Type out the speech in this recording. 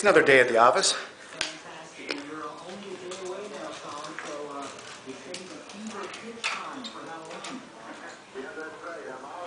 another day at the office. Fantastic. And you're only a day away now, Tom, so it's getting a fever pitch time for Halloween. Yeah, that's right. I'm out